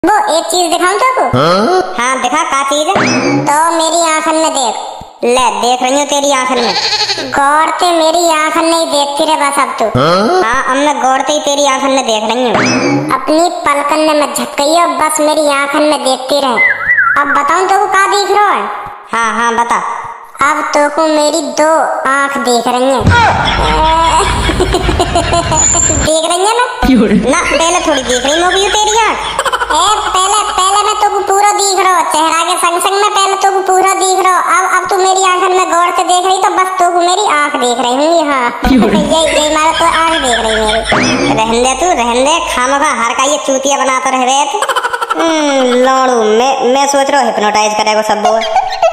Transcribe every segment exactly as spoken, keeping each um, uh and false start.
वो एक चीज दिखाऊं तो हाँ? हाँ दिखा, का चीज है? तो मेरी आंखन में देख। ले देख रही हूँ तेरी आंखन में। गौरते मेरी आंखन में ही देखती रहे बस अब तू। हाँ अब मैं गौरते ही तेरी आंखन में देख रही हूँ। अपनी पलकन में मत झपकई और बस मेरी आंखन में देखती रहे। अब बताऊं तो का दिख रहा है? हाँ हाँ बता। अब तो को मेरी दो आंख देख रही हैं। देख रही है ना? ना पहले थोड़ी देख रही हूँ तेरी आंख। ए पहले पहले मैं तो पूरा दिख रहा हूँ, चेहरा के संग संग में पहले तो पूरा दिख रहा हूँ। अब अब तू मेरी आंखन में गौर से देख रही तो बस तो मेरी आंख देख रही हूँ। हाँ यही यही मारा तो आंख देख रही मेरी। रहन दे तू, रहन दे, खामखा हर का ये चूतिया बनाता रह रहे तू। लौड़ू मैं मैं सोच रहा हूँ हिप्नोटाइज करेगा सब वो।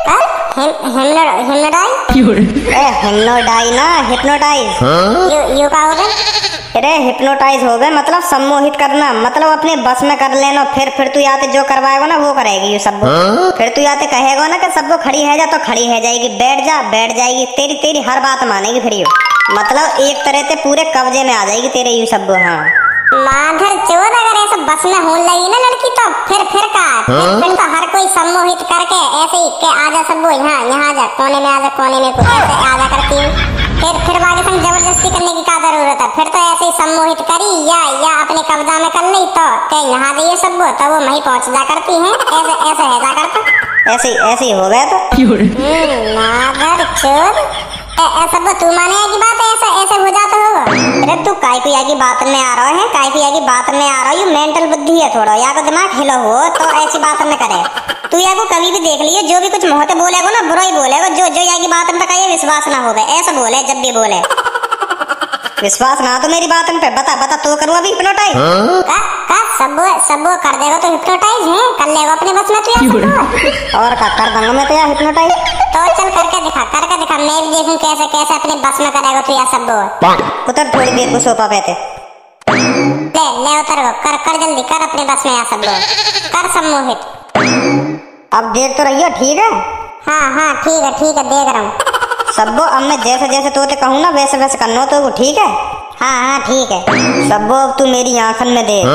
हिप्नोटाइज ना हिप्नोटाइज यू यू का हो गए? अरे हिप्नोटाइज हो गए मतलब सम्मोहित करना, मतलब अपने बस में कर लेना। फिर फिर तू याते जो करवाएगा ना वो करेगी ये सब। फिर तू याते कहेगा ना कि सबको खड़ी है जा तो खड़ी है जाएगी, बैठ जा बैठ जाएगी, तेरी तेरी हर बात मानेगी। फिर यू मतलब एक तरह से पूरे कब्जे में आ जाएगी तेरे यू सब। हाँ माधर चोद, अगर ऐसा बस में होने लगी ना लड़की तो फिर फिर का फिर, फिर तो हर कोई सम्मोहित करके ऐसे ही के आजा सब वो यहाँ यहाँ जा कोने में आजा कोने में कुछ ऐसे आजा करती हूँ। फिर फिर बाकी संग जबरदस्ती करने की क्या जरूरत है? फिर तो ऐसे ही सम्मोहित करी या या अपने कब्जा में कर ली तो क्या यहाँ जाइए सब वो तो वो वहीं पहुँच जा करती है। ऐसे ऐसे है जा करता ऐसे ऐसे ही हो गया तो माधर चोद ऐसा वो तू माने की बात ऐसा ऐसे हो जाता होगा। अरे तू काय पिया की बात में आ रहा है, काय पिया की बात में आ रहा है। मेंटल बुद्धि है थोड़ा, या को दिमाग हिला हो तो ऐसी बात में करे। तू या को कभी भी देख लिए जो भी कुछ मुंह से बोलेगा ना बुरा ही बोलेगा। जो जो या की बात में का विश्वास ना होगा ऐसा बोले जब भी बोले। विश्वास ना तो मेरी बात पे बता बता तो करूँ अभी हिप्नोटाइज का का सब सब कर देगा तो हिप्नोटाइज है कर लेगा अपने बस में तू और का कर दूंगा मैं तो यार हिप्नोटाइज। तो चल करके दिखा करके दिखा, मैं भी देखूं कैसे कैसे अपने बस में करेगा तू यार सब। उतर थोड़ी देर को सोफा पे थे। ले ले उतर कर कर जल्दी कर अपने बस में यार सब कर सम्मोहित। अब देख तो रही हो ठीक है? हाँ हाँ ठीक है ठीक है देख रहा हूँ सबो। अब मैं जैसे जैसे तोते कहूँ ना वैसे वैसे करना तो वो ठीक है? हाँ हाँ ठीक है सबो। अब तू मेरी आंखन में देख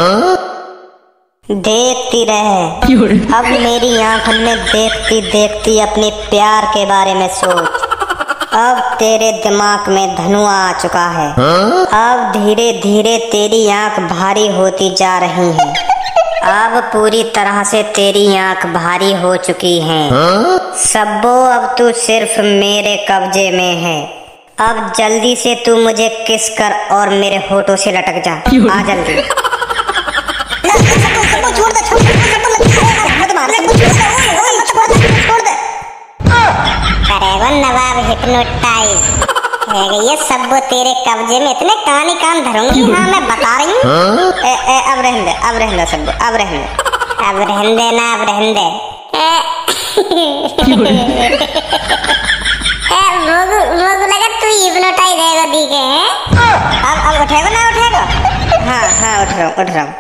देखती रहे। अब मेरी आंखन में देखती देखती अपने प्यार के बारे में सोच। अब तेरे दिमाग में धनुआ आ चुका है। अब धीरे धीरे तेरी आंख भारी होती जा रही है। अब पूरी तरह से तेरी आंख भारी हो चुकी है सबो। अब तू सिर्फ मेरे कब्जे में है। अब जल्दी से तू मुझे किस कर और मेरे होठों से लटक जा। आ जल्दी छोड़ दे छोड़ दे करेगा नवाब हिप्नोटाइज है ये सब तेरे कब्जे में। इतने कान ही कान धरूंगी। हाँ मैं बता रही हूँ। अब रहने दे अब रहने दे सब अब रहने दे अब रहने दे ना अब रहने दे। मुझे लगा तू हिप्नोटाइज है दिखे हैं। अब अब उठेगा ना उठेगा? हाँ हाँ उठ रहा हूँ उठ रहा हूँ।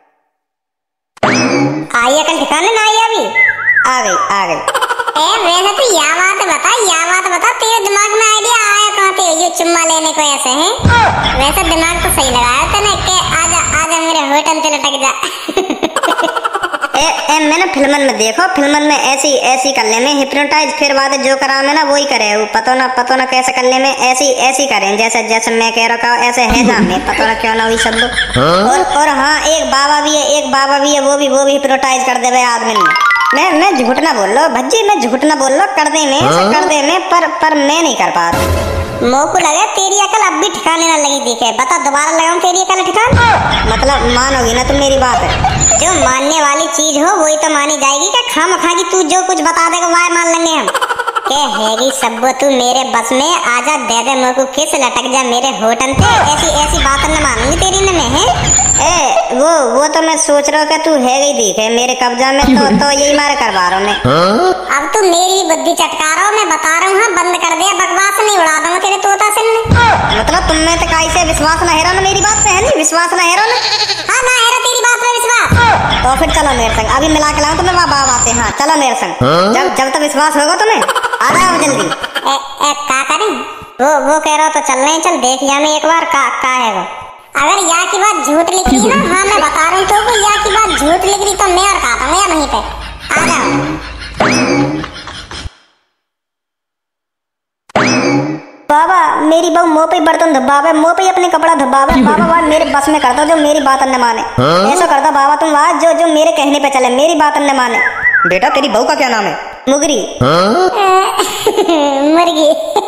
आई कल ठिकाने ना आई अभी? आ गई आ गई। ए वैसे तो या बात बता या बात बता तेरे दिमाग में आइडिया आया कहाँ से ये चुम्मा लेने को ऐसे है? वैसे दिमाग तो सही लगाया तूने कि आजा आजा मेरे होटल पे लटक जा। ए, ए मैंने फिल्मन में देखो फिल्मन में ऐसी ऐसी करने में हिप्नोटाइज फिर बाद जो करा में ना वही करे। वो पता ना पता ना कैसे करने में ऐसी ऐसी करें जैसे जैसे मैं कह रहा हूँ ऐसे है जाने पता ना क्यों ना हुई सब। और और हाँ एक बाबा भी है एक बाबा भी है वो भी वो भी हिप्नोटाइज कर दे आदमी ने। मैं मैं झूठ ना बोल लो भज्जी मैं झूठ ना बोल लो कर दे में कर दे में पर पर मैं नहीं कर पा रहा। मोह को लगा तेरी अकल अब भी ठिकाने ना लगी दिखे। बता दोबारा लगाऊं तेरी अकल ठिकान? मतलब मानोगी ना तुम मेरी बात है? जो मानने वाली चीज हो वही तो मानी जाएगी। क्या खाम खा की तू जो कुछ बता देगा वह मान लेंगे हम? के हैगी सब तू मेरे बस में आजा दे दे मोह को किस लटक जा मेरे होटल पे। ऐसी ऐसी बात न मानूंगी तेरी न मैं है। ए वो वो तो मैं सोच रहा हूँ कि तू है गई दिखे मेरे कब्जा में तो तो यही मारे करवा रहा हूँ मैं। अब तू मेरी बुद्धि चटका रहा हूँ मैं बता रहा हूँ। हाँ बंद कर दे बकवास नहीं उड़ा दूंगा तेरे तोता से। मतलब तुम में तो कैसे विश्वास ना है ना मेरी बात पे है नहीं विश्वास ना है ना? हाँ ना है तेरी बात पे विश्वास। तो फिर चलो मेरे संग अभी मिला के लाऊं तुम्हें बाबा आते। हाँ चलो मेरे संग जब जब तक विश्वास होगा तुम्हें आ जाओ जल्दी। ए, ए, का करें वो वो कह रहा तो चल रहे चल देख लिया मैं एक बार का का है वो। अगर या की बात झूठ लिख रही ना, हाँ मैं बता रहा हूँ तो को या की बात झूठ लिख रही तो मैं और खाता हूँ या वहीं पे आ जाओ। बाबा मेरी बहू मुँह पे बर्तन धब्बावे, मुँह पे अपने कपड़ा धब्बावे। बाबा बात मेरे बस में करता जो मेरी बात न माने। ऐसा करता बाबा तुम आज जो जो मेरे कहने पे चले, मेरी बात न माने। बेटा तेरी बहू का क्या नाम है? मुगरी। मुर्गी।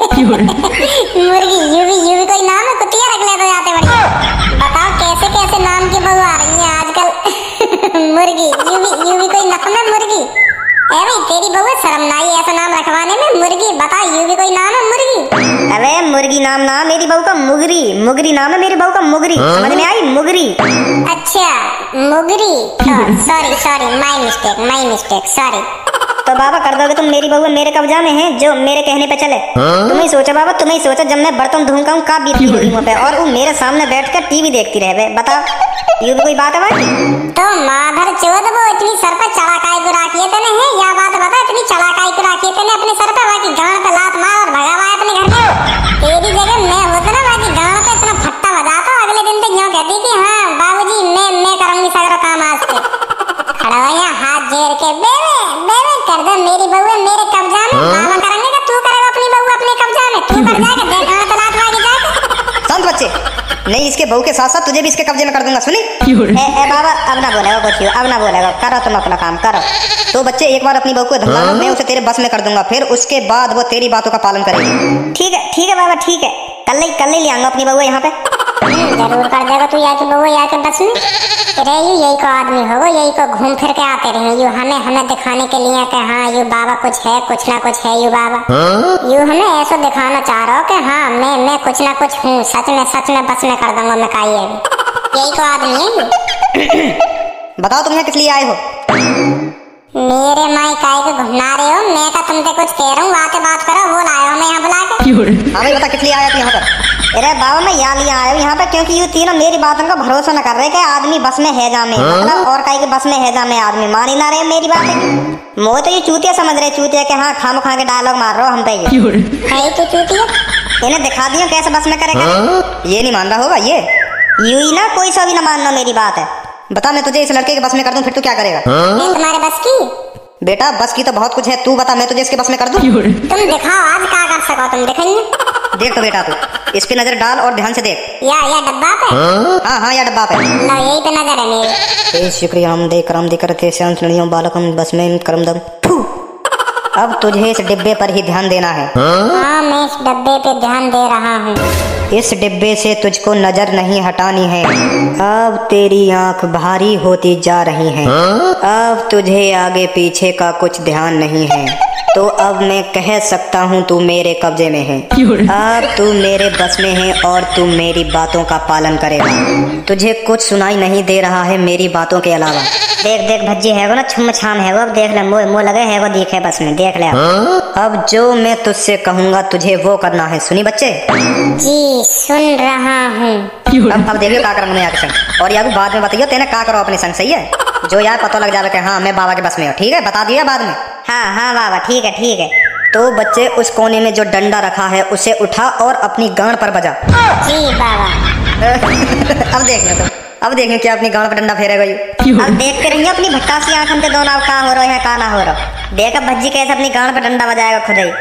मुर्गी यूवी यूवी कोई नाम है, कुतिया रख ले तो जाते बढ़िया। बताओ कैसे कैसे नाम की बहू आ रही है आजकल। मुर्गी यूवी यूवी कोई नाम है मुर्गी? ए भाई तेरी बहू शर्म ना आई ऐसा नाम रखवाने में? मुर्गी बता यूवी कोई नाम है मुर्गी? अबे मुर्गी नाम ना मेरी बहू का मुगरी, मुगरी नाम है मेरी बहू का मुगरी। समझ में आई? मुगरी। अच्छा मुगरी, sorry sorry my mistake my mistake sorry. तो बाबा कर दोगे तुम मेरी बहू मेरे कब्जा में है जो मेरे कहने पे चले? तुम ही सोचो बाबा, तुम ही सोचो जब मैं बर्तन धूंगा हूँ का बीती होगी मुँह पे और वो मेरे सामने बैठकर टीवी देखती रहे। बताओ ये भी कोई बात है भाई? तो माधर चौथ वो इतनी सर पे चढ़ाकाई को राखिए तने है या बात बता, इतनी चढ़ाकाई को राखिए तने अपने सर पे, बाकी गांड पे लात मार और भगावा अपने घर में। तेरी जगह मैं होता ना बाकी गांड पे इतना फट्टा बजाता, अगले दिन तो यूं कहती कि हाँ बाबूजी मैं मैं करूंगी सारा काम आज से। खड़ा हो यहाँ हाथ जेर के बेवे बेवे कर दो मेरी बहू मेरे कब्जा में। मामा करेंगे कि तू करेगा अपनी बहू अपने कब्जा में? तू कर जाएगा देख गांड पे लात मार के जाएगा। शांत बच्चे, नहीं इसके बहू के साथ साथ तुझे भी इसके कब्जे में कर दूंगा। सुनी ए, ए बाबा अब ना बोलेगा कुछ, अब ना बोलेगा। करो तुम अपना काम करो। तो बच्चे एक बार अपनी बहू को धमका लो, मैं उसे तेरे बस में कर दूंगा, फिर उसके बाद वो तेरी बातों का पालन करेगी। ठीक है ठीक है बाबा ठीक है, कल ही कल ही ले आऊंगा अपनी बहू यहाँ पे। जरूर कर देगा तू या की बहू या के बस में। रे यू यही को आदमी होगा, यही को घूम फिर के आते रहे यू हमें हमें दिखाने के लिए कि हाँ यू बाबा कुछ है कुछ ना कुछ है। यू बाबा यू हमें ऐसा दिखाना चाह रहा हो कि हाँ मैं मैं कुछ ना कुछ हूँ, सच में सच में बस में कर दूंगा मैं काई है। यही को आदमी है यू। बताओ तुम यहाँ किस लिए आए हो? मेरे माई काय को घुमा रहे हो? मैं का तुमसे कुछ कह रहा हूँ, आके बात करो। वो लाए हो मैं यहाँ बुला के? हाँ भाई बता किस लिए आया तू यहाँ पर? अरे बाबा मैं यहाँ लिया आया हूँ यहाँ पे क्योंकि ये तीनों मेरी बातों का भरोसा न कर रहे कि आदमी बस में है जामे, मतलब और कहीं के बस में है जामे आदमी मान ही ना रहे मेरी बात। मोह तो ये चूतिया समझ रहे, चूतिया के हाँ खाम खा के डायलॉग मार रहे हो हम पे। ये तो चूतिया इन्हें दिखा दिया कैसे बस में करेगा। ये नहीं मान रहा होगा ये? यू ही ना कोई सा भी ना मानना मेरी बात है। बता मैं तुझे इस लड़के के बस में कर दूं फिर तू क्या करेगा? मैं तुम्हारे बस की? बेटा बस की तो बहुत कुछ है, तू बता मैं तुझे इसके बस में कर दूं? तुम दिखाओ आज क्या कर सको तुम, दिखाइए। देख तो बेटा तू इस पे नजर डाल और ध्यान से देख। या या डब्बा पे? हाँ हाँ या डब्बा पे। लो यही पे नजर है मेरी। ए शुक्रिया हम देख करम देकर थे श्यांत लड़ियों बालकम बस में करम दम। अब तुझे इस डिब्बे पर ही ध्यान देना है। हाँ मैं इस डब्बे पे ध्यान दे रहा हूँ। इस डिब्बे से तुझको नजर नहीं हटानी है। अब तेरी आंख भारी होती जा रही है। अब तुझे आगे पीछे का कुछ ध्यान नहीं है, तो अब मैं कह सकता हूँ तू मेरे कब्जे में है। अब तू मेरे बस में है और तू मेरी बातों का पालन करेगा। तुझे कुछ सुनाई नहीं दे रहा है मेरी बातों के अलावा? देख देख भज्जी है वो ना छुम छाम है वो, अब देख ले मुँह मुँह लगे है वो दिखे बस में, देख ले। अब जो मैं तुझसे कहूँगा तुझे वो करना है। सुनी बच्चे? जी सुन रहा हूँ। अब अब देखियो का करूँगा मैं आपके संग, और यार बाद में बताइयो तेने का करो अपने संग। सही है? जो यार पता लग जावे कि हाँ मैं बाबा के बस में हूँ। ठीक है बता दिया बाद में? हाँ हाँ बाबा ठीक है ठीक है। तो बच्चे उस कोने में जो डंडा रखा है उसे उठा और अपनी गांड पर बजा। जी बाबा। अब देखना तुम, अब देखना क्या अपनी गांड पर डंडा फेरेगा यू। अब देखते रहिए अपनी भट्टा सी आंख हमसे दोनों का हो रहा है का ना हो रहा। देख अब भज्जी कैसे अपनी गांड पर डंडा बजाएगा खुद ही।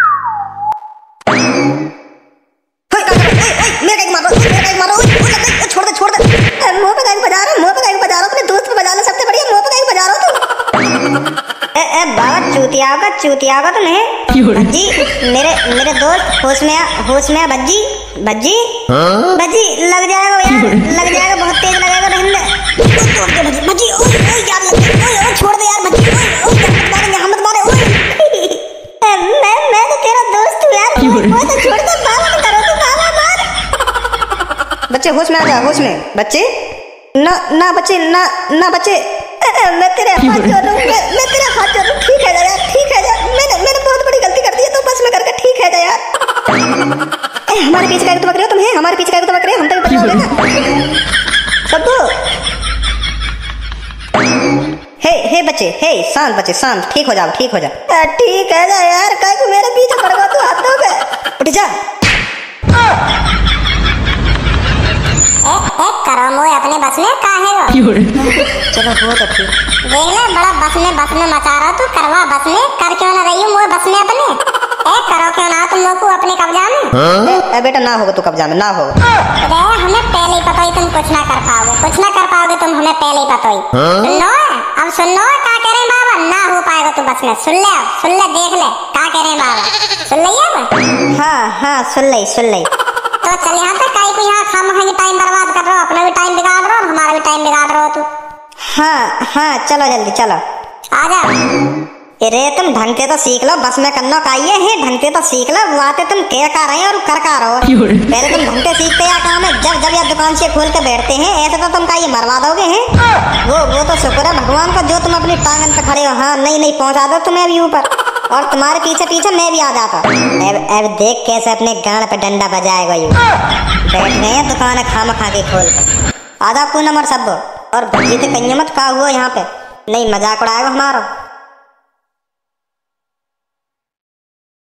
छोड़ दे छोड़ दे। मुंह पे गाय बजा रहा मुंह पे गाय बजा रहा अपने दोस्त पे बजा ले, सबसे बढ़िया मुंह पे गाय बजा रहा तू। ए ए बाबा चूतिया का चूतिया का तो नहीं भज्जी, मेरे मेरे दोस्त होश में होश में भज्जी भज्जी भज्जी लग जाएगा यार, लग जाएगा बहुत तेज लगेगा रहने भज्जी। ओए ओए यार लग गया, ओए छोड़ दे यार भज्जी, ओए ओए मत मारे यहाँ मत मारे। ओए मैं मैं तो तेरा दोस्त हूँ यार, वो तो छोड़ दे बाबा तो करो तू बाबा मार। बच्चे होश में आ जा, होश में बच्चे। ना ना बच्चे ना ना बच्चे, मैं तेरे हाथ जोड़ रहा हूँ, मैं, मैं तेरे हाथ जोड़ रहा हूँ। ठीक है जा यार, ठीक है जा, मैंने मैंने बहुत बड़ी गलती कर दी है तो बस में करके ठीक है जा यार। ए, हमारे पीछे का तो बकरे हो तुम, है हमारे पीछे का तो बकरे, हम तो भी बकरे ना सबको। हे हे बच्चे हे शांत बच्चे शांत, ठीक हो जाओ ठीक हो जाओ। ठीक है जा यार, कहीं को मेरे पीछे पड़ गया तू हाथ धो के उठ जा। ए एक करो मोए अपने बस में काहे हो। चलो वो तो ठीक। देख ले बड़ा बस में बस में मचा रहा तू, करवा बस में, कर क्यों ना रही हूँ मोए बस में अपने। एक करो क्यों ना तुम लोग को अपने कब्जा में। ए बेटा ना होगा तू कब्जा में, ना होगा। अरे हमें पहले ही पता ही तुम कुछ ना कर पाओगे, कुछ ना कर पाओगे तुम, हमें पहले ही पता ही। सुन लो अब सुन लो क्या कह रहे हैं बाबा, ना हो पाएगा तू बस में। सुन ले अब, सुन ले देख ले क्या कह रहे हैं बाबा, सुन लिया अब। हाँ हाँ सुन ले सुन ले। तो चल यहाँ पे काई को यहाँ खामखा टाइम बर्बाद कर रहे हो, अपना भी टाइम बिगाड़ रहे हो और हमारा भी टाइम बिगाड़ रहे हो तू। हाँ हाँ चलो जल्दी चलो। आ जा। अरे तुम ढंग से तो सीख लो, बस में करना चाहिए है, ढंग से तो सीख लो। वो आते तुम कह का रहे हो और कर का रहो। पहले तुम ढंग से सीखते या काम है, जब जब यार दुकान से खोल के बैठते हैं ऐसे तो तुम का ये मरवा दोगे हैं। वो वो तो शुक्र है भगवान का जो तुम अपनी टांगन पे खड़े हो। हाँ नहीं नहीं पहुंचा दो तुम्हें अभी ऊपर, और तुम्हारे पीछे पीछे मैं भी आ जाता। अब अब देख कैसे अपने गाड़ पे डंडा बजाएगा यू। बैठ गए हैं दुकान खाम खा के खोल के। आधा को नंबर सब और भजी तो कहीं मत का हुआ यहाँ पे, नहीं मजाक उड़ाएगा हमारा।